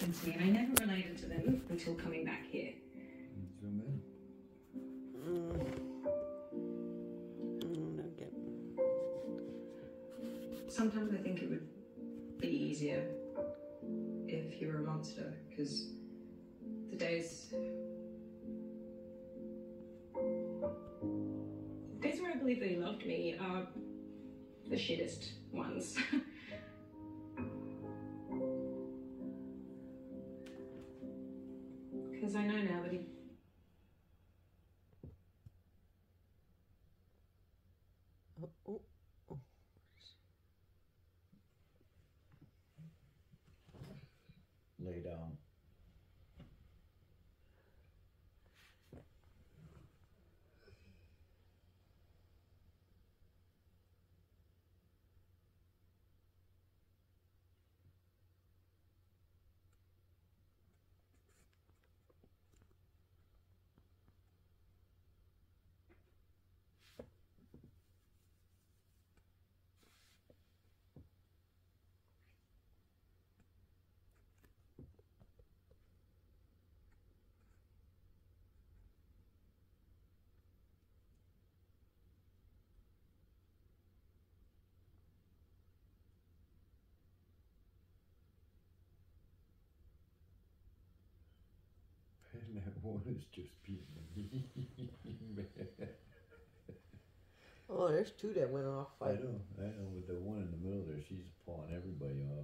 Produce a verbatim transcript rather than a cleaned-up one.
happened to me, and I never related to them until coming back here. Zoom in. Mm. Mm, okay. Sometimes I think it would be easier if you were a monster, because the days... days where I believe that he loved me are the shittest ones. Because I know now that he... Oh, oh, oh. Lay down. And that one is just being Oh, there's two that went off. I know, I know, with the one in the middle there, she's pawing everybody off.